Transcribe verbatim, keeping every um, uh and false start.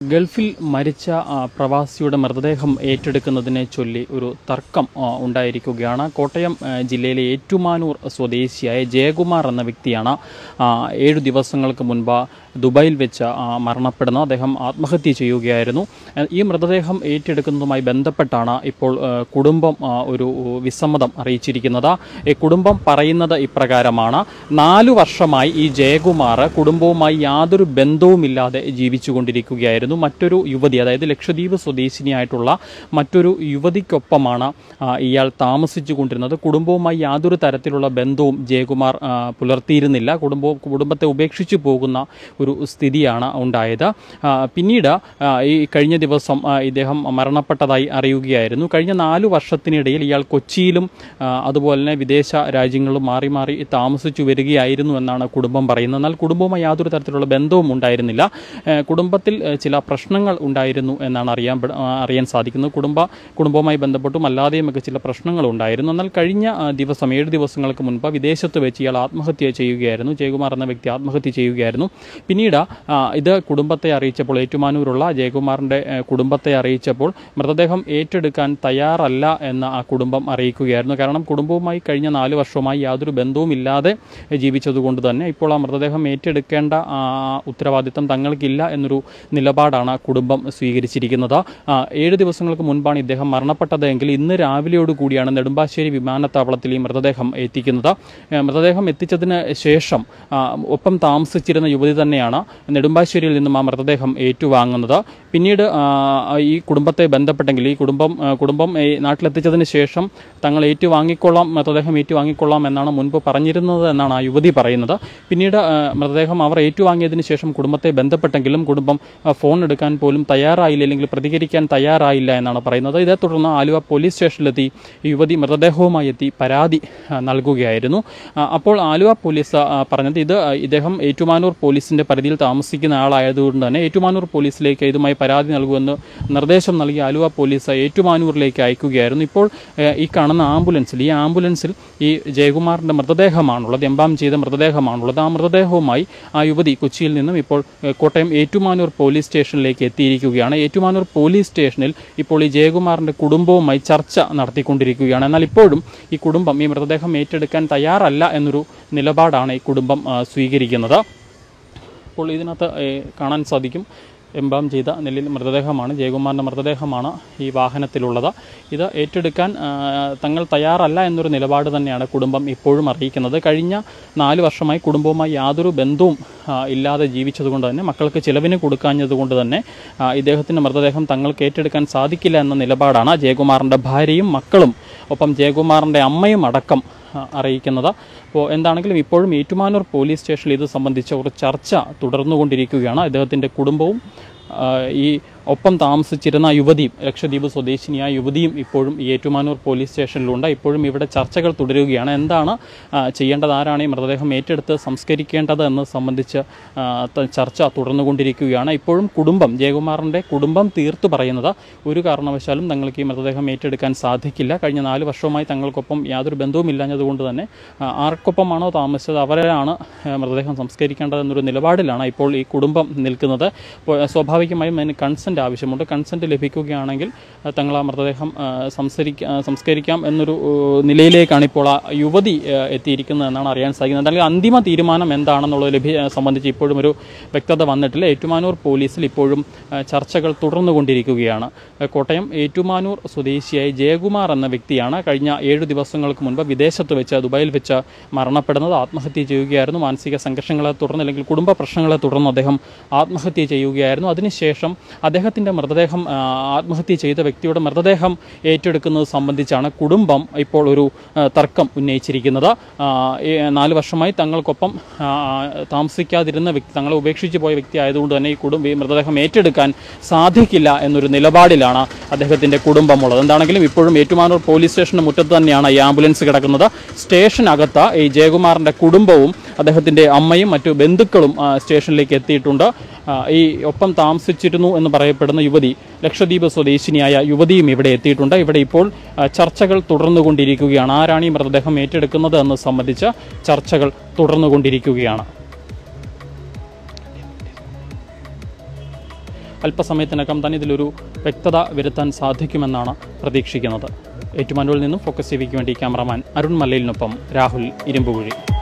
ഗൾഫിൽ മരിച്ച പ്രവാസിയുടെ മൃതദേഹം ഏറ്റെടുക്കുന്നതിനെ ചൊല്ലി ഒരു തർക്കം ഉണ്ടായിരിക്കുകയാണ്. കോട്ടയം ജില്ലയിലെ ഏറ്റുമാനൂർ സ്വദേശിയായ ജയകുമാർ എന്ന വ്യക്തിയാണ് ഏഴു ദിവസങ്ങൾക്ക് മുൻപ് ദുബായിൽ വെച്ച് മരണപ്പെടുന്നത്. അദ്ദേഹം ആത്മഹത്യ ചെയ്യുകയായിരുന്നു. ഈ മൃതദേഹം ഏറ്റെടുക്കുന്നതുമായി ബന്ധപ്പെട്ടാണ് ഇപ്പോൾ കുടുംബം ഒരു വിസമ്മതം അറിയിച്ചിരിക്കുന്നത്. ഈ കുടുംബം പറയുന്നത് ഇപ്രകാരമാണ്: നാലു വർഷമായി ഈ ജയകുമാർ കുടുംബവുമായി യാതൊരു ബന്ധവുമില്ലാതെ ജീവിച്ചുകൊണ്ടിരിക്കുകയായിരുന്നു. മറ്റൊരു യുവതി, അതായത് ലക്ഷദ്വീപ് സ്വദേശിനിയായിട്ടുള്ള മറ്റൊരു യുവതിക്കൊപ്പമാണ് ഇയാൾ താമസിച്ചു കൊണ്ടിരുന്നത്. കുടുംബവുമായി യാതൊരു തരത്തിലുള്ള ബന്ധവും ജയകുമാർ പുലർത്തിയിരുന്നില്ല. കുടുംബവും കുടുംബത്തെ ഉപേക്ഷിച്ചു പോകുന്ന ഒരു സ്ഥിതിയാണ് ഉണ്ടായത്. പിന്നീട് ഈ കഴിഞ്ഞ ദിവസം ഇദ്ദേഹം മരണപ്പെട്ടതായി അറിയുകയായിരുന്നു. കഴിഞ്ഞ നാലു വർഷത്തിനിടയിൽ ഇയാൾ കൊച്ചിയിലും അതുപോലെ തന്നെ വിദേശ രാജ്യങ്ങളിലും മാറി മാറി താമസിച്ചു വരികയായിരുന്നു എന്നാണ് കുടുംബം പറയുന്നത്. എന്നാൽ കുടുംബവുമായി യാതൊരു തരത്തിലുള്ള ബന്ധവും ഉണ്ടായിരുന്നില്ല. കുടുംബത്തിൽ ചില പ്രശ്നങ്ങൾ ഉണ്ടായിരുന്നു എന്നാണ് അറിയാൻ അറിയാൻ സാധിക്കുന്നത്. കുടുംബ കുടുംബവുമായി ബന്ധപ്പെട്ടും അല്ലാതെയും ഒക്കെ ചില പ്രശ്നങ്ങൾ ഉണ്ടായിരുന്നു. എന്നാൽ കഴിഞ്ഞ ദിവസം ഏഴ് ദിവസങ്ങൾക്ക് മുൻപ് വിദേശത്ത് വെച്ച് ഇയാൾ ആത്മഹത്യ ചെയ്യുകയായിരുന്നു. ജയകുമാർ എന്ന വ്യക്തി ആത്മഹത്യ ചെയ്യുകയായിരുന്നു. പിന്നീട് ഇത് കുടുംബത്തെ അറിയിച്ചപ്പോൾ, ഏറ്റുമാനൂരുള്ള ജയകുമാറിൻ്റെ കുടുംബത്തെ അറിയിച്ചപ്പോൾ മൃതദേഹം ഏറ്റെടുക്കാൻ തയ്യാറല്ല എന്ന് ആ കുടുംബം അറിയിക്കുകയായിരുന്നു. കാരണം കുടുംബവുമായി കഴിഞ്ഞ നാല് വർഷമായി യാതൊരു ബന്ധവും ഇല്ലാതെ ജീവിച്ചതുകൊണ്ട് തന്നെ ഇപ്പോൾ ആ മൃതദേഹം ഏറ്റെടുക്കേണ്ട ഉത്തരവാദിത്തം തങ്ങൾക്കില്ല എന്നൊരു നിലപാടാണ് കുടുംബം സ്വീകരിച്ചിരിക്കുന്നത്. ഏഴ് ദിവസങ്ങൾക്ക് മുൻപാണ് ഇദ്ദേഹം മരണപ്പെട്ടതെങ്കിൽ ഇന്ന് രാവിലെയോട് കൂടിയാണ് നെടുമ്പാശ്ശേരി വിമാനത്താവളത്തിൽ ഈ മൃതദേഹം എത്തിക്കുന്നത്. മൃതദേഹം എത്തിച്ചതിന് ശേഷം ഒപ്പം താമസിച്ചിരുന്ന യുവതി തന്നെയാണ് നെടുമ്പാശ്ശേരിയിൽ നിന്നും ആ മൃതദേഹം ഏറ്റുവാങ്ങുന്നത്. പിന്നീട് ഈ കുടുംബത്തെ ബന്ധപ്പെട്ടെങ്കിൽ ഈ കുടുംബം കുടുംബം നാട്ടിലെത്തിച്ചതിന് ശേഷം തങ്ങൾ ഏറ്റുവാങ്ങിക്കൊള്ളാം, മൃതദേഹം ഏറ്റുവാങ്ങിക്കൊള്ളാം എന്നാണ് മുൻപ് പറഞ്ഞിരുന്നത് എന്നാണ് ആ യുവതി പറയുന്നത്. പിന്നീട് മൃതദേഹം അവർ ഏറ്റുവാങ്ങിയതിന് ശേഷം കുടുംബത്തെ ബന്ധപ്പെട്ടെങ്കിലും കുടുംബം ഫോൺ എടുക്കാൻ പോലും തയ്യാറായില്ല, അല്ലെങ്കിൽ പ്രതികരിക്കാൻ തയ്യാറായില്ല എന്നാണ് പറയുന്നത്. ഇതേ തുടർന്ന് ആലുവ പോലീസ് സ്റ്റേഷനിലെത്തി യുവതി മൃതദേഹവുമായി എത്തി പരാതി നൽകുകയായിരുന്നു. അപ്പോൾ ആലുവ പോലീസ് പറഞ്ഞത് ഇത് ഇദ്ദേഹം ഏറ്റുമാനൂർ പോലീസിൻ്റെ പരിധിയിൽ താമസിക്കുന്ന ആളായതുകൊണ്ട് തന്നെ ഏറ്റുമാനൂർ പോലീസിലേക്ക് ഇതുമായി പരാതി നൽകുമെന്ന് നിർദ്ദേശം നൽകി ആലുവ പോലീസ് ഏറ്റുമാനൂരിലേക്ക് അയക്കുകയായിരുന്നു. ഇപ്പോൾ ഈ കാണുന്ന ആംബുലൻസിൽ ഈ ആംബുലൻസിൽ ഈ ജയകുമാറിൻ്റെ മൃതദേഹമാണുള്ളത്, എംബാം ചെയ്ത മൃതദേഹമാണുള്ളത്. ആ മൃതദേഹവുമായി ആ യുവതി കൊച്ചിയിൽ നിന്നും ഇപ്പോൾ കോട്ടയം ഏറ്റുമാനൂർ പോലീസ് സ്റ്റേഷനിലേക്ക് എത്തിയിരിക്കുകയാണ്. ഏറ്റുമാനൂർ പോലീസ് സ്റ്റേഷനിൽ ഇപ്പോൾ ഈ ജയകുമാറിൻ്റെ കുടുംബവുമായി ചർച്ച നടത്തിക്കൊണ്ടിരിക്കുകയാണ്. എന്നാൽ ഇപ്പോഴും ഈ കുടുംബം ഈ മൃതദേഹം ഏറ്റെടുക്കാൻ തയ്യാറല്ല എന്നൊരു നിലപാടാണ് ഈ കുടുംബം സ്വീകരിക്കുന്നത്. അപ്പോൾ ഇതിനകത്ത് കാണാൻ സാധിക്കും, എംബാം ചെയ്ത നെല്ലിൽ മൃതദേഹമാണ്, ജയകുമാറിൻ്റെ മൃതദേഹമാണ് ഈ വാഹനത്തിലുള്ളത്. ഇത് ഏറ്റെടുക്കാൻ തങ്ങൾ തയ്യാറല്ല എന്നൊരു നിലപാട് തന്നെയാണ് കുടുംബം ഇപ്പോഴും അറിയിക്കുന്നത്. കഴിഞ്ഞ നാല് വർഷമായി കുടുംബവുമായി യാതൊരു ബന്ധവും ഇല്ലാതെ ജീവിച്ചതുകൊണ്ട് തന്നെ, മക്കൾക്ക് ചിലവിന് കൊടുക്കാഞ്ഞതുകൊണ്ട് തന്നെ ഇദ്ദേഹത്തിൻ്റെ മൃതദേഹം തങ്ങൾക്ക് ഏറ്റെടുക്കാൻ സാധിക്കില്ല എന്ന നിലപാടാണ് ജയകുമാറിൻ്റെ ഭാര്യയും മക്കളും ഒപ്പം ജയകുമാറിൻ്റെ അമ്മയും അടക്കം അറിയിക്കുന്നത്. അപ്പോൾ എന്താണെങ്കിലും ഇപ്പോഴും ഏറ്റുമാനൂർ പോലീസ് സ്റ്റേഷനിൽ ഇത് സംബന്ധിച്ച ഒരു ചർച്ച തുടർന്നുകൊണ്ടിരിക്കുകയാണ്. അദ്ദേഹത്തിൻ്റെ കുടുംബവും ഈ ഒപ്പം താമസിച്ചിരുന്ന യുവതിയും, ലക്ഷദ്വീപ് സ്വദേശിനിയായ യുവതിയും ഇപ്പോഴും ഈ ഏറ്റുമാനൂർ പോലീസ് സ്റ്റേഷനിലുണ്ട്. ഇപ്പോഴും ഇവിടെ ചർച്ചകൾ തുടരുകയാണ്. എന്താണ് ചെയ്യേണ്ടത്, ആരാണ് ഈ മൃതദേഹം ഏറ്റെടുത്ത് സംസ്കരിക്കേണ്ടത് എന്ന് സംബന്ധിച്ച് ചർച്ച തുടർന്നുകൊണ്ടിരിക്കുകയാണ്. ഇപ്പോഴും കുടുംബം, ജയകുമാറിൻ്റെ കുടുംബം തീർത്തു പറയുന്നത് ഒരു കാരണവശാലും തങ്ങൾക്ക് ഈ മൃതദേഹം ഏറ്റെടുക്കാൻ സാധിക്കില്ല. കഴിഞ്ഞ നാല് വർഷവുമായി തങ്ങൾക്കൊപ്പം യാതൊരു ബന്ധവും ഇല്ലാഞ്ഞതുകൊണ്ട് തന്നെ ആർക്കൊപ്പമാണോ താമസിച്ചത് അവരാണ് മൃതദേഹം സംസ്കരിക്കേണ്ടതെന്നൊരു നിലപാടിലാണ് ഇപ്പോൾ ഈ കുടുംബം നിൽക്കുന്നത്. സ്വാഭാവികമായും അതിന് കൺസെൻറ്റ് ആവശ്യമുണ്ട്. കൺസെൻറ്റ് ലഭിക്കുകയാണെങ്കിൽ തങ്ങൾ ആ മൃതദേഹം സംസ്കരിക്കാം സംസ്കരിക്കാം എന്നൊരു നിലയിലേക്കാണ് ഇപ്പോൾ ആ യുവതി എത്തിയിരിക്കുന്നത് എന്നാണ് അറിയാൻ സാധിക്കുന്നത്. അല്ലെങ്കിൽ അന്തിമ തീരുമാനം എന്താണെന്നുള്ളത് ലഭ്യ സംബന്ധിച്ച് ഇപ്പോഴും ഒരു വ്യക്തത വന്നിട്ടില്ല. ഏറ്റുമാനൂർ പോലീസിൽ ഇപ്പോഴും ചർച്ചകൾ തുടർന്നുകൊണ്ടിരിക്കുകയാണ്. കോട്ടയം ഏറ്റുമാനൂർ സ്വദേശിയായ ജയകുമാർ എന്ന വ്യക്തിയാണ് കഴിഞ്ഞ ഏഴു ദിവസങ്ങൾക്ക് മുൻപ് വിദേശത്ത് വെച്ച് ദുബായിൽ വെച്ച് മരണപ്പെടുന്നത്. ആത്മഹത്യ ചെയ്യുകയായിരുന്നു. മാനസിക സംഘർഷങ്ങളെ തുടർന്ന് അല്ലെങ്കിൽ കുടുംബ പ്രശ്നങ്ങളെ തുടർന്ന് അദ്ദേഹം ആത്മഹത്യ ചെയ്യുകയായിരുന്നു. അതിനുശേഷം അദ്ദേഹത്തിൻ്റെ മൃതദേഹം, ആത്മഹത്യ ചെയ്ത വ്യക്തിയുടെ മൃതദേഹം ഏറ്റെടുക്കുന്നത് സംബന്ധിച്ചാണ് കുടുംബം ഇപ്പോൾ ഒരു തർക്കം ഉന്നയിച്ചിരിക്കുന്നത്. നാല് വർഷമായി തങ്ങൾക്കൊപ്പം താമസിക്കാതിരുന്ന വ്യക്തി, തങ്ങളെ ഉപേക്ഷിച്ച് പോയ വ്യക്തി ആയതുകൊണ്ട് തന്നെ ഈ കുടുംബം ഈ മൃതദേഹം ഏറ്റെടുക്കാൻ സാധിക്കില്ല എന്നൊരു നിലപാടിലാണ് അദ്ദേഹത്തിൻ്റെ കുടുംബമുള്ളത്. എന്താണെങ്കിലും ഇപ്പോഴും ഏറ്റുമാനൂർ പോലീസ് സ്റ്റേഷൻ്റെ മുറ്റത്ത് തന്നെയാണ് ഈ ആംബുലൻസ് കിടക്കുന്നത്. സ്റ്റേഷനകത്ത് ഈ ജയകുമാറിൻ്റെ കുടുംബവും അദ്ദേഹത്തിൻ്റെ അമ്മയും മറ്റു ബന്ധുക്കളും സ്റ്റേഷനിലേക്ക് എത്തിയിട്ടുണ്ട്. ഈ ഒപ്പം താമസിച്ചിരുന്നു എന്ന് പറയപ്പെടുന്ന യുവതി, ലക്ഷദ്വീപ് സ്വദേശിനിയായ യുവതിയും ഇവിടെ എത്തിയിട്ടുണ്ട്. ഇവിടെ ഇപ്പോൾ ചർച്ചകൾ തുടർന്നുകൊണ്ടിരിക്കുകയാണ്. ആരാണ് ഈ മൃതദേഹം ഏറ്റെടുക്കുന്നത് എന്ന് സംബന്ധിച്ച ചർച്ചകൾ തുടർന്നുകൊണ്ടിരിക്കുകയാണ്. അല്പസമയത്തിനകം തന്നെ ഇതിലൊരു വ്യക്തത വരുത്താൻ സാധിക്കുമെന്നാണ് പ്രതീക്ഷിക്കുന്നത്. ഏറ്റുമാനൂരിൽ നിന്നും ഫോക്കസ് ടിവിക്ക് വേണ്ടി ക്യാമറാമാൻ അരുൺ മല്ലയിലിനൊപ്പം രാഹുൽ ഇരുമ്പുകുഴി.